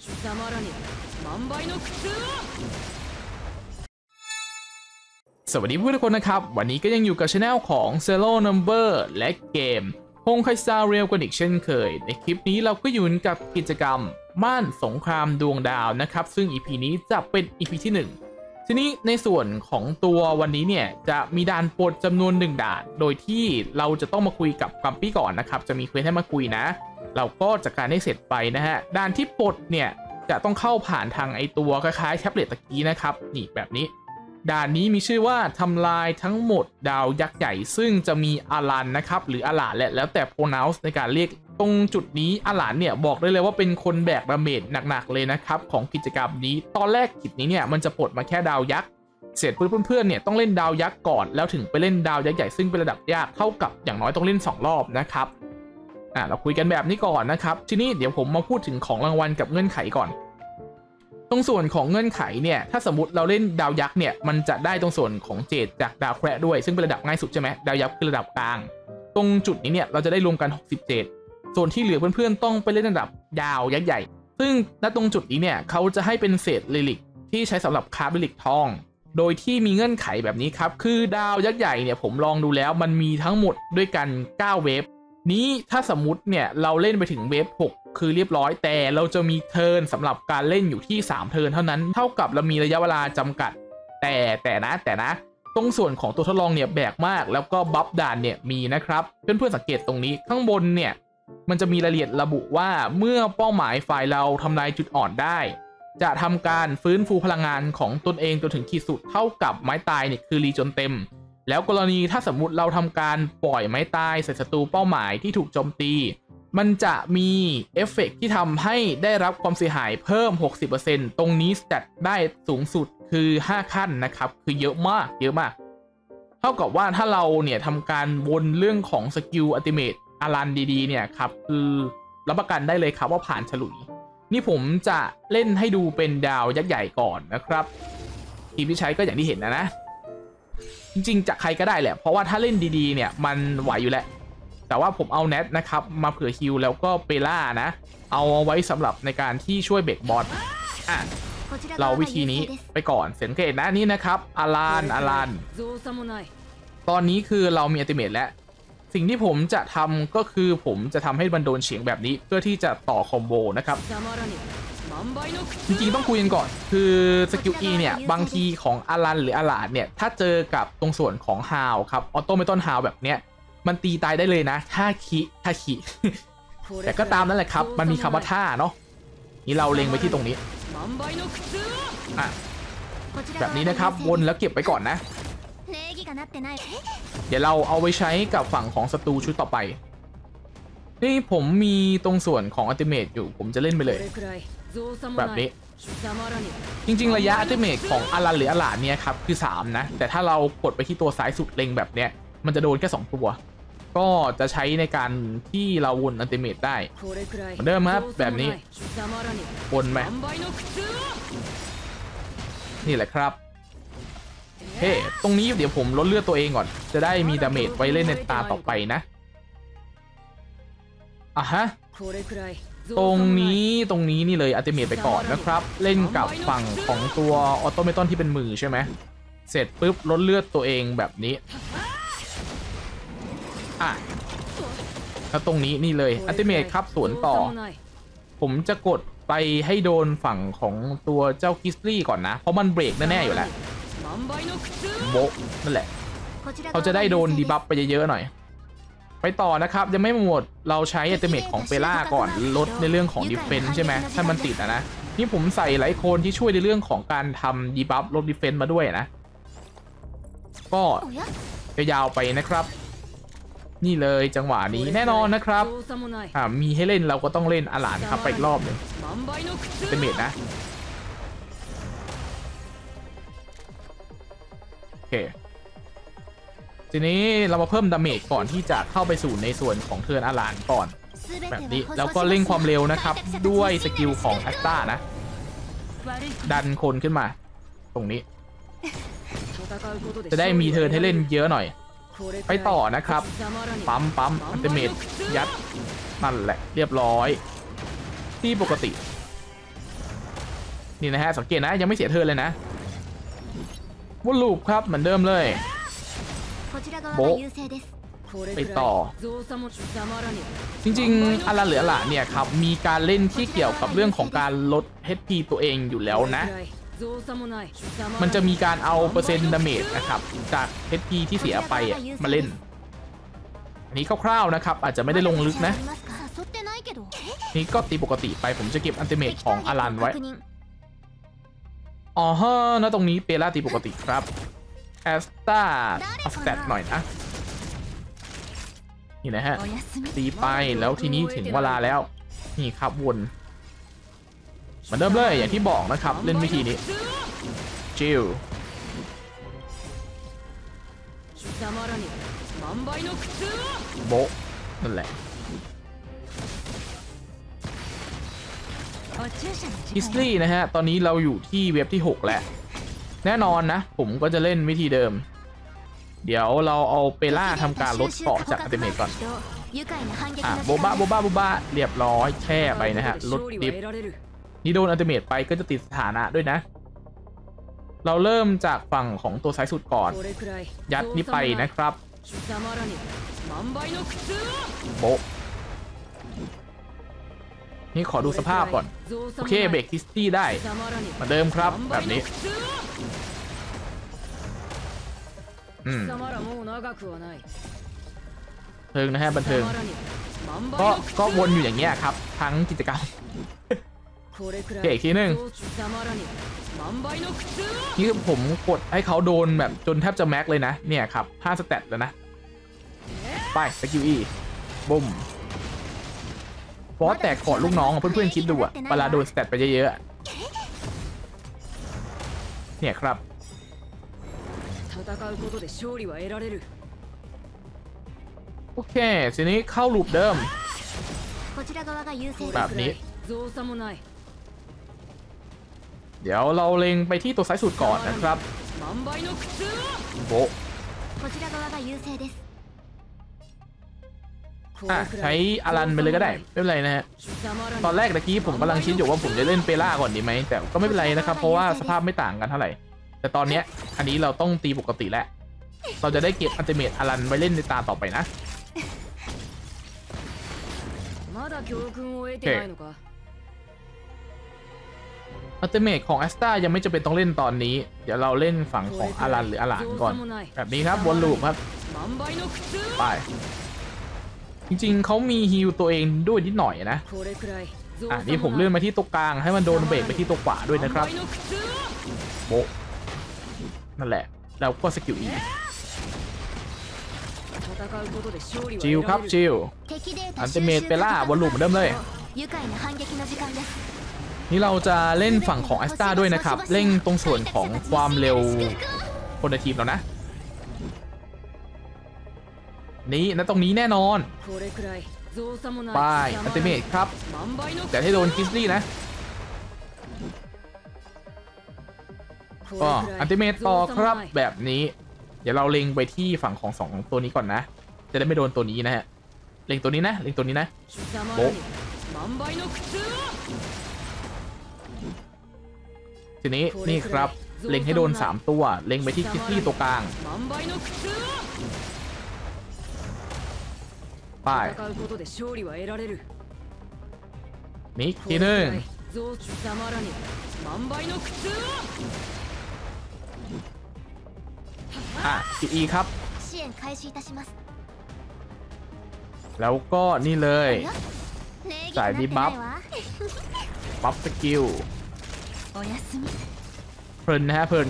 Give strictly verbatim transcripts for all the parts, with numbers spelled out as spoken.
สวัสดีทุกคนนะครับวันนี้ก็ยังอยู่กับช anel ของ Zero Number และเกมฮงไคสตาร์เรียลกันอีกเช่นเคยในคลิปนี้เราก็อยู่กับกิจกรรมม่านสงครามดวงดาวนะครับซึ่ง อี พี นี้จะเป็น อี พี ที่หนึ่งทีนี้ในส่วนของตัววันนี้เนี่ยจะมีด่านปลดจำนวนหนึ่งด่านโดยที่เราจะต้องมาคุยกับกัมปี้ก่อนนะครับจะมีเควสให้มาคุยนะเราก็จัดการให้เสร็จไปนะฮะด่านที่ปลดเนี่ยจะต้องเข้าผ่านทางไอตัวคล้ายๆแท็บเล็ตตะกี้นะครับนี่แบบนี้ด่านนี้มีชื่อว่าทำลายทั้งหมดดาวยักษ์ใหญ่ซึ่งจะมีอารันนะครับหรืออาหลานแหละแล้วแต่ pronounce ในการเรียกตรงจุดนี้อาหลานเนี่ยบอกได้เลยว่าเป็นคนแบกดาเมจหนักๆเลยนะครับของกิจกรรมนี้ตอนแรกกิจนี้เนี่ยมันจะปลดมาแค่ดาวยักษ์เสร็จเพื่อนๆเนี่ยต้องเล่นดาวยักษ์ก่อนแล้วถึงไปเล่นดาวยักษ์ใหญ่ซึ่งเป็นระดับยากเท่ากับอย่างน้อยต้องเล่นสองรอบนะครับอ่ะเราคุยกันแบบนี้ก่อนนะครับทีนี้เดี๋ยวผมมาพูดถึงของรางวัลกับเงื่อนไขก่อนตรงส่วนของเงื่อนไขเนี่ยถ้าสมมติเราเล่นดาวยักษ์เนี่ยมันจะได้ตรงส่วนของเจดจากดาวแคระด้วยซึ่งเป็นระดับง่ายสุดใช่ไหมดาวยักษ์คือระดับกลางตรงจุดนี้เนี่ยเราจะได้รวมกันหกสิบเจดส่วนที่เหลือเพื่อนๆต้องไปเล่นระดับดาวยักษ์ใหญ่ซึ่งณตรงจุดนี้เนี่ยเขาจะให้เป็นเศษลิลิกที่ใช้สำหรับคราฟลิลิกทองโดยที่มีเงื่อนไขแบบนี้ครับคือดาวยักษ์ใหญ่เนี่ยผมลองดูแล้วมันมีทั้งหมดด้วยกันเก้าเวฟนี้ถ้าสมมุติเนี่ยเราเล่นไปถึงเวฟหกคือเรียบร้อยแต่เราจะมีเทิร์นสำหรับการเล่นอยู่ที่สามเทิร์นเท่านั้นเท่ากับเรามีระยะเวลาจำกัดแต่แต่นะแต่นะตรงส่วนของตัวทดลองเนี่ยแบกมากแล้วก็บัฟด่านเนี่ยมีนะครับเพื่อนๆสังเกตตรงนี้ข้างบนเนี่ยมันจะมีรายละเอียดระบุว่าเมื่อเป้าหมายฝ่ายเราทำลายจุดอ่อนได้จะทำการฟื้นฟูพลังงานของตนเองจนถึงขีดสุดเท่ากับไม้ตายเนี่ยคือรีจนเต็มแล้วกรณีถ้าสมมุติเราทำการปล่อยไม้ตายใส่ศัตรูเป้าหมายที่ถูกโจมตีมันจะมีเอฟเฟกต์ที่ทำให้ได้รับความเสียหายเพิ่ม หกสิบเปอร์เซ็นต์ ตรงนี้จัดได้สูงสุดคือห้าขั้นนะครับคือเยอะมากเยอะมากเท่ากับว่าถ้าเราเนี่ยทำการวนเรื่องของสกิลอัลติเมทอารันดีๆเนี่ยครับคือรับประกันได้เลยครับว่าผ่านฉลุยนี่ผมจะเล่นให้ดูเป็นดาวยักษ์ใหญ่ก่อนนะครับทีมที่ใช้ก็อย่างที่เห็นนะนะจริงๆจะใครก็ได้แหละเพราะว่าถ้าเล่นดีๆเนี่ยมันไหวอยู่แล้วแต่ว่าผมเอาแนทนะครับมาเผื่อฮิลแล้วก็เปล่านะเอาไว้สำหรับในการที่ช่วยเบรกบอสอ่ะเราวิธีนี้ไปก่อนสังเกตนะนี่นะครับอารันอารันตอนนี้คือเรามีอัลติเมทแล้วสิ่งที่ผมจะทำก็คือผมจะทำให้มันโดนเฉียงแบบนี้เพื่อที่จะต่อคอมโบนะครับจริงๆต้องคุยกันก่อนคือสกิล E เนี่ยบางทีของอารันหรืออาหลาดเนี่ยถ้าเจอกับตรงส่วนของฮาวครับออโตเมตอนฮาวแบบเนี้ยมันตีตายได้เลยนะถ้าคิถ้าคิแต่ก็ตามนั่นแหละครับมันมีคำว่าท่าเนาะนี่เราเล็งไปที่ตรงนี้อ่ะแบบนี้นะครับวนแล้วเก็บไปก่อนนะเดี๋ยวเราเอาไปใช้กับฝั่งของศัตรูชุดต่อไปนี่ผมมีตรงส่วนของอัลติเมทอยู่ผมจะเล่นไปเลยแบบนี้จริงๆระยะอัลติเมทของอารันหรืออาหลานเนี่ยครับคือสามนะแต่ถ้าเรากดไปที่ตัวซ้ายสุดเล็งแบบเนี้ยมันจะโดนแค่สองตัวก็จะใช้ในการที่เราวนอัลติเมทได้เหมือนเดิมครับแบบนี้วนไปนี่แหละครับเฮ้ตรงนี้เดี๋ยวผมลดเลือดตัวเองก่อนจะได้มีดาเมจไว้เล่นในตาต่อไปนะอ่ะฮะตรงนี้ตรงนี้นี่เลยอัลติเมทไปก่อนนะครับเล่นกับฝั่งของตัวออโตเมตอนที่เป็นมือใช่ไหมเสร็จปุ๊บลดเลือดตัวเองแบบนี้อ่ะแล้วตรงนี้นี่เลยอัลติเมทครับสวนต่อผมจะกดไปให้โดนฝั่งของตัวเจ้าคิสลี่ก่อนนะเพราะมันเบรกแน่ๆอยู่แล้วโบนั่นแหละเขาจะได้โดนดีบัฟไปเยอะๆหน่อยไปต่อนะครับยังไม่หมดเราใช้อัลติเมทของเปล่าก่อนลดในเรื่องของดิเฟนซ์ใช่ไหมถ้ามันติดนะนะนี่ผมใส่ไลท์โคนที่ช่วยในเรื่องของการทำดีบัฟลดดิเฟนซ์มาด้วยนะก็ยาวๆไปนะครับนี่เลยจังหวะนี้แน่นอนนะครับอ่ามีให้เล่นเราก็ต้องเล่นอาหลานครับไปอีกรอบหนึ่งอัลติเมทนะโอเคทีนี้เรามาเพิ่มดาเมจก่อนที่จะเข้าไปสู่ในส่วนของเทิร์นอาหลานก่อนแบบนี้แล้วก็เร่งความเร็วนะครับด้วยสกิลของแอสตานะดันคนขึ้นมาตรงนี้จะได้มีเทิร์นให้เล่นเยอะหน่อยไปต่อนะครับปั๊มปั๊มอัลติเมทยัดนั่นแหละเรียบร้อยที่ปกตินี่นะฮะสังเกตนะยังไม่เสียเทิร์นเลยนะวนลูปครับเหมือนเดิมเลยโบะไปต่อจริงๆอาราเหลือหละเนี่ยครับมีการเล่นที่เกี่ยวกับเรื่องของการลด เอช พี ตัวเองอยู่แล้วนะมันจะมีการเอาเปอร์เซ็นต์ดาเมจนะครับจาก เอช พี ที่เสียไปมาเล่นอันนี้คร่าวๆนะครับอาจจะไม่ได้ลงลึกนะนี่ก็ตีปกติไปผมจะเก็บอันติเมทของอารันไว้อ๋อฮะนะตรงนี้เปล่าตีปกติครับแอสตาอัพสเตตหน่อยนะนี่นะฮะตีไปแล้วทีนี้ถึงเวลาแล้วนี่ครับวนเหมือนเดิมเลยอย่างที่บอกนะครับเล่นวิธีนี้จิลโบะนั่นแหละฮิสลี่นะฮะตอนนี้เราอยู่ที่เว็บที่หกแล้วแน่นอนนะผมก็จะเล่นวิธีเดิมเดี๋ยวเราเอาเปล่าทำการลดเกาะจากอัลติเมทก่อนอ่ะโบบะโบบะโบบะเรียบร้อยแช่ไปนะฮะลดดิฟนี่โดนอัลติเมทไปก็จะติดสถานะด้วยนะเราเริ่มจากฝั่งของตัวซ้ายสุดก่อนยัดนี่ไปนะครับโบนี่ขอดูสภาพก่อนโอเคเบรกคิสตี้ได้เหมือนเดิมครับแบบนี้อืมเทิงนะฮะบันเทิงก็ก็วนอยู่อย่างเงี้ยครับทั้งกิจกรรมโอเคอีกทีหนึ่งนี่ผมกดให้เขาโดนแบบจนแทบจะแม็กเลยนะเนี่ยครับห้าสเตตแล้วนะไปสกิลอีบุ้มเพราะแตกกอดลูกน้องเพื่อนๆคิดดูอะเวลาโดนสเตตไปเยอะๆเนี่ยครับโอเคทีนี้เข้าลูปเดิมแบบนี้เดี๋ยวเราเล็งไปที่ตัวซ้ายสุดก่อนนะครับโบอ่ะใช้อารันไปเลยก็ได้ไม่เป็นไรนะฮะตอนแรกตะกี้ผมกำลังคิดอยู่ว่าผมจะเล่นเปล่าก่อนดีไหมแต่ก็ไม่เป็นไรนะครับเพราะว่าสภาพไม่ต่างกันเท่าไหร่แต่ตอนเนี้ยอันนี้เราต้องตีปกติแล้วเราจะได้เก็บอัลติเมทอารันไว้เล่นในตาต่อไปนะโอเคอัลติเมทของแอสตายังไม่จำเป็นต้องเล่นตอนนี้เดี๋ยวเราเล่นฝั่งของอารันหรืออาหลานก่อนแบบนี้ครับวนลูปครับไปจริงๆเขามีฮีลตัวเองด้วยนิดหน่อยนะอ่ะนี่ผมเลื่อนมาที่ตัวกลางให้มันโดนเบรกไปที่ตัวขวาด้วยนะครับโบนั่นแหละแล้วก็สกิลอีจิลครับจิลอันติเมทเปล่าวนลูปเหมือนเดิมเลยนี่เราจะเล่นฝั่งของแอสตาด้วยนะครับเล่นตรงส่วนของความเร็วคนในทีมเรานะนี่นะตรงนี้แน่นอนไปอัลติเมทครับแต่ให้โดนคิสลี่นะก็อัลติเมทต่อครับแบบนี้เดี๋ยวเราเล็งไปที่ฝั่งของสองตัวนี้ก่อนนะจะได้ไม่โดนตัวนี้นะฮะเล็งตัวนี้นะเล็งตัวนี้นะโบทีนี้นี่ครับเล็งให้โดนสามตัวเล็งไปที่คิสลี่ตัวกลางไปนี่ทีหนึ่งอ่ะคิดอีครับแล้วก็นี่เลยจ่ายดีบัฟบัฟสกิลเพลินนะฮะเพลิน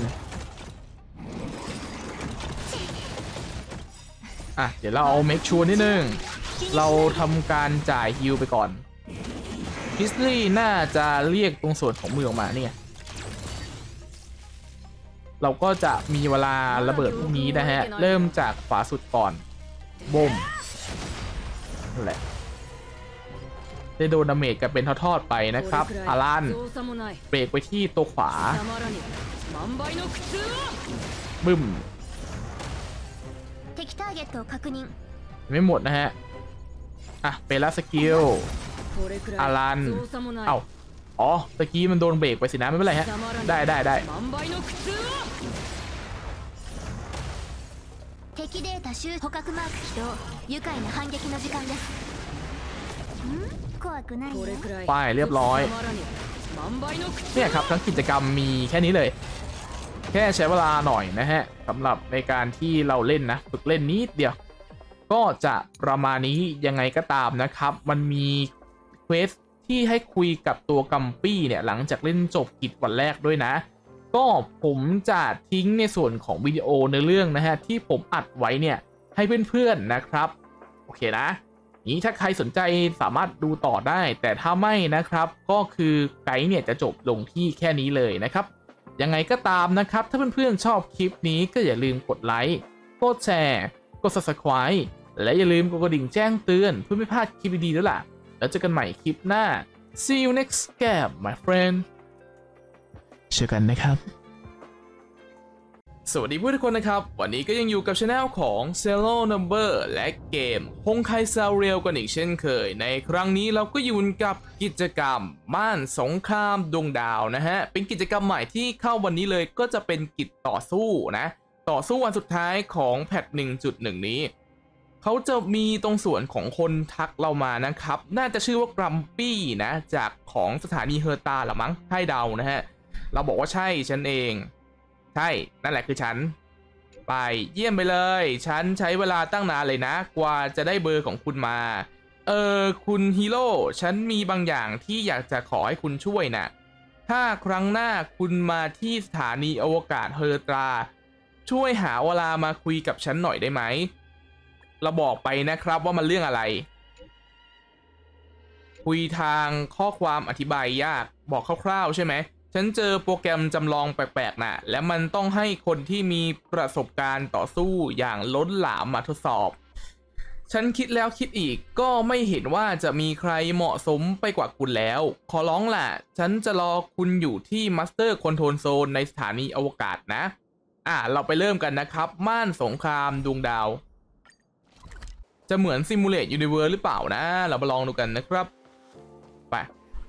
อ่ะเดี๋ยวเราเอาเมคชัวร์นิดนึงเราทำการจ่ายฮิลไปก่อนคิสลี่น่าจะเรียกตรงส่วนของมือออกมาเนี่ยเราก็จะมีเวลาระเบิดพวกนี้นะฮะเริ่มจากขวาสุดก่อนบ่มนั่นแหละได้โดนดาเมจกันเป็นทอดๆไปนะครับอารันเบรกไปที่ตัวขวาบึ้มไม่หมดนะฮะอ่ะเปล่าสกิลอารันเอ้าอ๋อตะกี้มันโดนเบรกไปสินะไม่เป็นไรฮะได้ได้ได้敵データ集捕獲マーク起動愉快な反撃の時間ですん怖くないよไปเรียบร้อยเนี่ยครับทั้งกิจกรรมมีแค่นี้เลยแค่ใช้เวลาหน่อยนะฮะสำหรับในการที่เราเล่นนะฝึกเล่นนิดเดียวก็จะประมาณนี้ยังไงก็ตามนะครับมันมีเควสที่ให้คุยกับตัวกัมปี้เนี่ยหลังจากเล่นจบกิจวันแรกด้วยนะก็ผมจะทิ้งในส่วนของวิดีโอในเรื่องนะฮะที่ผมอัดไว้เนี่ยให้เพื่อนๆนะครับโอเคนะนี้ถ้าใครสนใจสามารถดูต่อได้แต่ถ้าไม่นะครับก็คือไกด์เนี่ยจะจบลงที่แค่นี้เลยนะครับยังไงก็ตามนะครับถ้าเพื่อนๆชอบคลิปนี้ก็อย่าลืมกดไลค์กดแชร์กด ซับสไครบ์ และอย่าลืมกดกระดิ่งแจ้งเตือนเพื่อไม่พลาดคลิปดีๆด้วยล่ะแล้วเจอกันใหม่คลิปหน้า see you next game my friend เจอกันนะครับสวัสดีผู้ทุกคนนะครับวันนี้ก็ยังอยู่กับช anel ของ Zero Number และเกม Honkai Star Rail กันอีกเช่นเคยในครั้งนี้เราก็อยู่กับกิจกรรมม่านสงครามดวงดาวนะฮะเป็นกิจกรรมใหม่ที่เข้าวันนี้เลยก็จะเป็นกิจต่อสู้นะต่อสู้วันสุดท้ายของแพท หนึ่งจุดหนึ่ง นี้เขาจะมีตรงส่วนของคนทักเรามานะครับน่าจะชื่อว่ากรัมปี้นะจากของสถานีเฮอร์ตาหรือมั้งให้เดานะฮะเราบอกว่าใช่ฉันเองใช่นั่นแหละคือฉันไปเยี่ยมไปเลยฉันใช้เวลาตั้งนานเลยนะกว่าจะได้เบอร์ของคุณมาเออคุณฮีโร่ฉันมีบางอย่างที่อยากจะขอให้คุณช่วยนะถ้าครั้งหน้าคุณมาที่สถานีอวกาศเฮอร์ตราช่วยหาเวลามาคุยกับฉันหน่อยได้ไหมเราบอกไปนะครับว่ามันเรื่องอะไรคุยทางข้อความอธิบายยากบอกคร่าวๆใช่ไหมฉันเจอโปรแกรมจำลองแปลกๆนะและมันต้องให้คนที่มีประสบการณ์ต่อสู้อย่างล้นหลามมาทดสอบฉันคิดแล้วคิดอีกก็ไม่เห็นว่าจะมีใครเหมาะสมไปกว่าคุณแล้วขอร้องล่ะฉันจะรอคุณอยู่ที่มาสเตอร์คอนโทรลโซนในสถานีอวกาศนะอ่ะเราไปเริ่มกันนะครับม่านสงครามดวงดาวจะเหมือนซิมูเลตยูนิเวิร์สหรือเปล่านะเรามาลองดูกันนะครับไป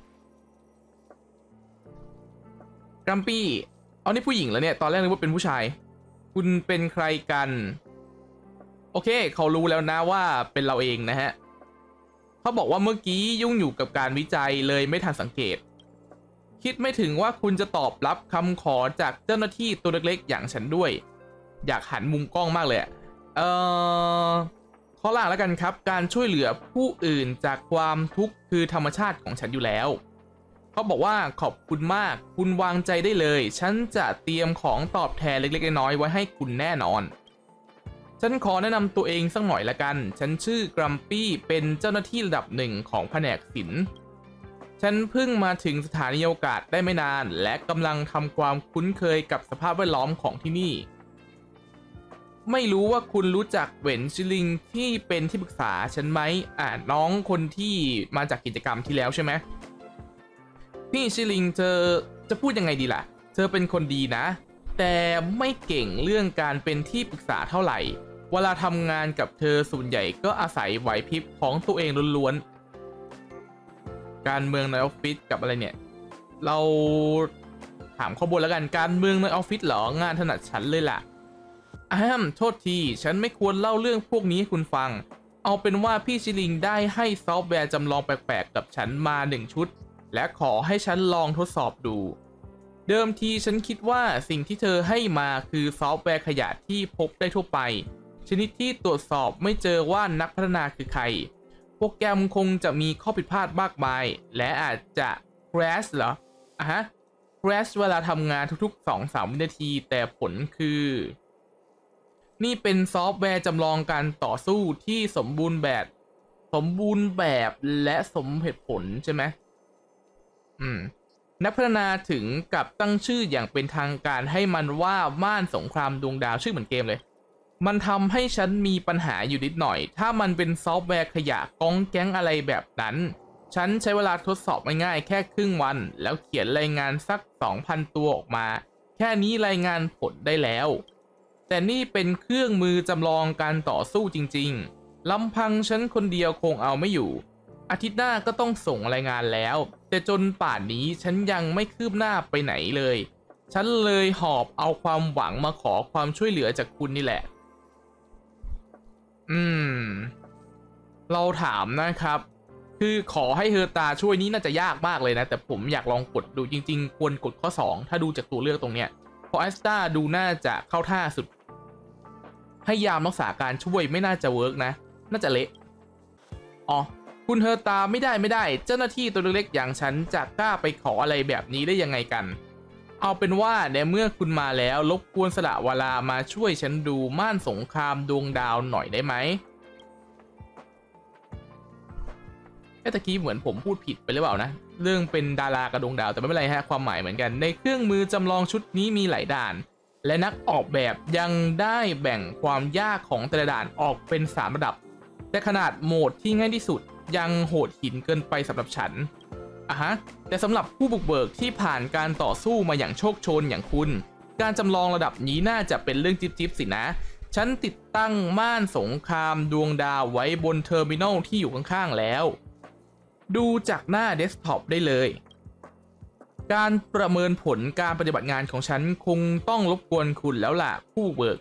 กรัมปี้เอานี่ผู้หญิงแล้วเนี่ยตอนแรกนึกว่าเป็นผู้ชายคุณเป็นใครกันโอเคเขารู้แล้วนะว่าเป็นเราเองนะฮะเขาบอกว่าเมื่อกี้ยุ่งอยู่กับการวิจัยเลยไม่ทันสังเกตคิดไม่ถึงว่าคุณจะตอบรับคำขอจากเจ้าหน้าที่ตัวเล็กๆอย่างฉันด้วยอยากหันมุมกล้องมากเลยเออข้อล่างแล้วกันครับการช่วยเหลือผู้อื่นจากความทุกข์คือธรรมชาติของฉันอยู่แล้วเขาบอกว่าขอบคุณมากคุณวางใจได้เลยฉันจะเตรียมของตอบแทนเล็กๆน้อยๆไว้ให้คุณแน่นอนฉันขอแนะนำตัวเองสักหน่อยละกันฉันชื่อกรัมปี้เป็นเจ้าหน้าที่ระดับหนึ่งของแผนกศิลป์ฉันเพิ่งมาถึงสถานีอวกาศได้ไม่นานและกำลังทำความคุ้นเคยกับสภาพแวดล้อมของที่นี่ไม่รู้ว่าคุณรู้จักเหวนชิลิงที่เป็นที่ปรึกษาฉันไหมอ่าน้องคนที่มาจากกิจกรรมที่แล้วใช่ไหมนี่ชิลิงเธอจะพูดยังไงดีล่ะเธอเป็นคนดีนะแต่ไม่เก่งเรื่องการเป็นที่ปรึกษาเท่าไหร่เวลาทำงานกับเธอส่วนใหญ่ก็อาศัยไหวพริบของตัวเองล้วนๆการเมืองในออฟฟิศกับอะไรเนี่ยเราถามข้อมูลแล้วกันการเมืองในออฟฟิศเหรองานถนัดฉันเลยล่ะอ้ามโทษทีฉันไม่ควรเล่าเรื่องพวกนี้ให้คุณฟังเอาเป็นว่าพี่ชิลิงได้ให้ซอฟต์แวร์จำลองแปลกๆกับฉันมาหนึ่งชุดและขอให้ฉันลองทดสอบดูเดิมทีฉันคิดว่าสิ่งที่เธอให้มาคือซอฟต์แวร์ขยะที่พบได้ทั่วไปชนิดที่ตรวจสอบไม่เจอว่านักพัฒนาคือใครโปรแกรมคงจะมีข้อผิดพลาดมากมายและอาจจะ crash เหรออ่ะฮะ crash เวลาทำงานทุกๆ สองถึงสาม วินาทีแต่ผลคือนี่เป็นซอฟต์แวร์จำลองการต่อสู้ที่สมบูรณ์แบบสมบูรณ์แบบและสมเหตุผลใช่ไหมอืมนักพัฒนาถึงกับตั้งชื่ออย่างเป็นทางการให้มันว่าม่านสงครามดวงดาวชื่อเหมือนเกมเลยมันทำให้ฉันมีปัญหาอยู่นิดหน่อยถ้ามันเป็นซอฟต์แวร์ขยะก้องแก๊งอะไรแบบนั้นฉันใช้เวลาทดสอบง่ายๆแค่ครึ่งวันแล้วเขียนรายงานสัก สองพัน ตัวออกมาแค่นี้รายงานผลได้แล้วแต่นี่เป็นเครื่องมือจำลองการต่อสู้จริงๆลำพังฉันคนเดียวคงเอาไม่อยู่อาทิตย์หน้าก็ต้องส่งรายงานแล้วแต่จนป่านนี้ฉันยังไม่คืบหน้าไปไหนเลยฉันเลยหอบเอาความหวังมาขอความช่วยเหลือจากคุณนี่แหละอืมเราถามนะครับคือขอให้เฮอร์ตาช่วยนี้น่าจะยากมากเลยนะแต่ผมอยากลองกดดูจริงๆควรกดข้อสองถ้าดูจากตัวเลือกตรงเนี้ยเพราะแอสตาดูน่าจะเข้าท่าสุดให้ยามรักษาการช่วยไม่น่าจะเวิร์กนะน่าจะเละอ๋อคุณเฮอร์ตาไม่ได้ไม่ได้เจ้าหน้าที่ตัวเล็กๆอย่างฉันจะกล้าไปขออะไรแบบนี้ได้ยังไงกันเอาเป็นว่าในเมื่อคุณมาแล้วรบกวนสละเวลามาช่วยฉันดูม่านสงครามดวงดาวหน่อยได้ไหมไอ้ตะกี้เหมือนผมพูดผิดไปหรือเปล่านะเรื่องเป็นดารากระดวงดาวแต่ไม่เป็นไรฮะความหมายเหมือนกันในเครื่องมือจำลองชุดนี้มีหลายด่านและนักออกแบบยังได้แบ่งความยากของแต่ละด่านออกเป็นสามระดับแต่ขนาดโหมดที่ง่ายที่สุดยังโหดหินเกินไปสำหรับฉันอ่ะฮะแต่สำหรับผู้บุกเบิกที่ผ่านการต่อสู้มาอย่างโชคโชนอย่างคุณการจำลองระดับนี้น่าจะเป็นเรื่องจิ๊บๆสินะฉันติดตั้งม่านสงครามดวงดาวไว้บนเทอร์มินอลที่อยู่ข้างๆแล้วดูจากหน้าเดสก์ท็อปได้เลยการประเมินผลการปฏิบัติงานของฉันคงต้องรบกวนคุณแล้วล่ะผู้บุกเบิก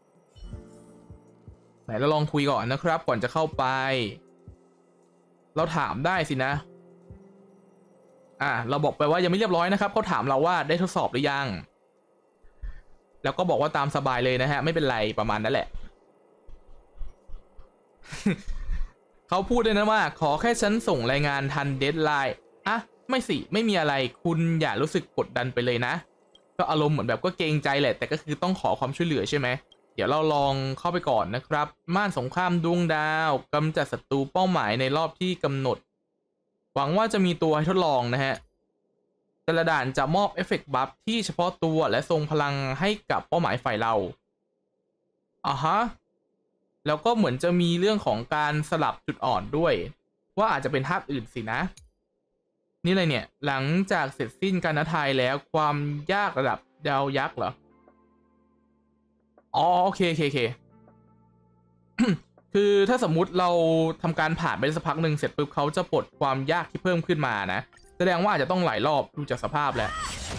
ไหนเราลองคุยก่อนนะครับก่อนจะเข้าไปเราถามได้สินะอ่ะเราบอกไปว่ายังไม่เรียบร้อยนะครับเขาถามเราว่าได้ทดสอบหรือยังแล้วก็บอกว่าตามสบายเลยนะฮะไม่เป็นไรประมาณนั้นแหละ เขาพูดเลยนะว่าขอแค่ฉันส่งรายงานทันเดดไลน์อ่ะไม่สิไม่มีอะไรคุณอย่ารู้สึกกดดันไปเลยนะก็อารมณ์เหมือนแบบก็เกรงใจแหละแต่ก็คือต้องขอความช่วยเหลือใช่ไหมเดี๋ยวเราลองเข้าไปก่อนนะครับม่านสงครามดวงดาวกำจัดศัตรูเป้าหมายในรอบที่กำหนดหวังว่าจะมีตัวให้ทดลองนะฮะแต่ละด่านจะมอบเอฟเฟกต์บัฟที่เฉพาะตัวและทรงพลังให้กับเป้าหมายฝ่ายเราอ่ะฮะแล้วก็เหมือนจะมีเรื่องของการสลับจุดอ่อนด้วยว่าอาจจะเป็นธาตุอื่นสินะนี่เลยเนี่ยหลังจากเสร็จสิ้นการท้าทายแล้วความยากระดับดาวยักษ์เหรออ๋อโอเคโอเคโอเค คือถ้าสมมุติเราทำการผ่านไปสักพักหนึ่งเสร็จปุ๊บเขาจะปลดความยากที่เพิ่มขึ้นมานะแสดงว่าอาจจะต้องหลายรอบดูจากสภาพแล้ว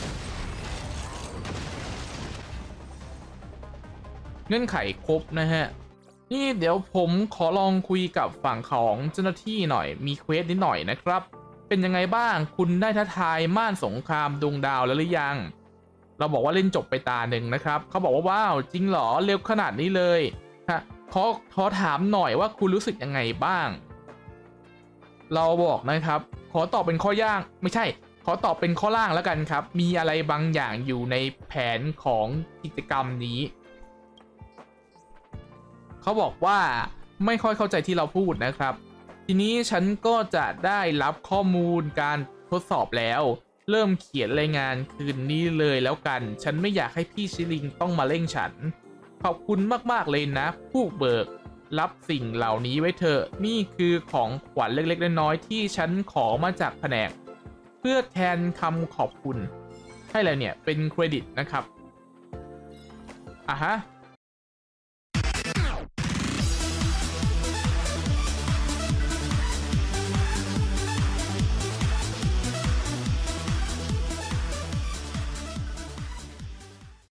เงื่อนไขครบนะฮะนี่เดี๋ยวผมขอลองคุยกับฝั่งของเจ้าหน้าที่หน่อยมีเควสนิดหน่อยนะครับเป็นยังไงบ้างคุณได้ท้าทายม่านสงครามดวงดาวแล้วหรือยังเราบอกว่าเล่นจบไปตาหนึ่งนะครับเขาบอกว่าว้าวจริงเหรอเร็วขนาดนี้เลยฮะขอขอถามหน่อยว่าคุณรู้สึกยังไงบ้างเราบอกนะครับขอตอบเป็นข้อย่างไม่ใช่ขอตอบเป็นข้อล่างแล้วกันครับมีอะไรบางอย่างอยู่ในแผนของกิจกรรมนี้เขาบอกว่าไม่ค่อยเข้าใจที่เราพูดนะครับทีนี้ฉันก็จะได้รับข้อมูลการทดสอบแล้วเริ่มเขียนรายงานคืนนี้เลยแล้วกันฉันไม่อยากให้พี่ชิลิงต้องมาเร่งฉันขอบคุณมากๆเลยนะผู้เบิกรับสิ่งเหล่านี้ไว้เถอะนี่คือของขวัญเล็กๆน้อยๆที่ฉันขอมาจากแผนกเพื่อแทนคำขอบคุณให้แล้วเนี่ยเป็นเครดิตนะครับอ่ะฮะ